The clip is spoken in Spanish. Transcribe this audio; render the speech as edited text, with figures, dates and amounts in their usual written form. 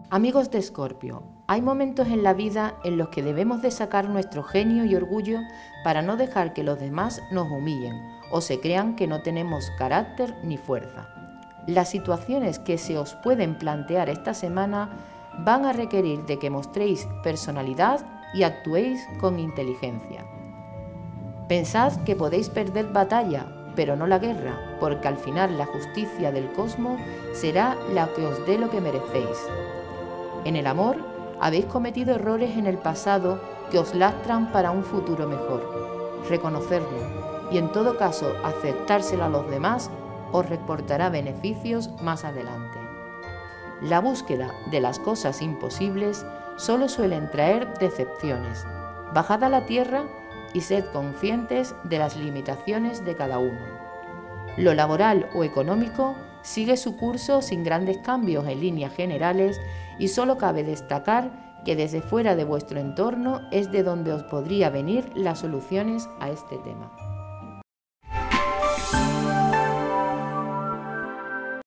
Amigos de Escorpio, hay momentos en la vida en los que debemos de sacar nuestro genio y orgullo para no dejar que los demás nos humillen o se crean que no tenemos carácter ni fuerza. Las situaciones que se os pueden plantear esta semana van a requerir de que mostréis personalidad y actuéis con inteligencia. Pensad que podéis perder batalla, pero no la guerra, porque al final la justicia del cosmos será la que os dé lo que merecéis. En el amor, habéis cometido errores en el pasado que os lastran para un futuro mejor. Reconocerlo y en todo caso aceptárselo a los demás os reportará beneficios más adelante. La búsqueda de las cosas imposibles solo suelen traer decepciones. Bajad a la tierra y sed conscientes de las limitaciones de cada uno. Lo laboral o económico sigue su curso sin grandes cambios en líneas generales y solo cabe destacar que desde fuera de vuestro entorno es de donde os podría venir las soluciones a este tema.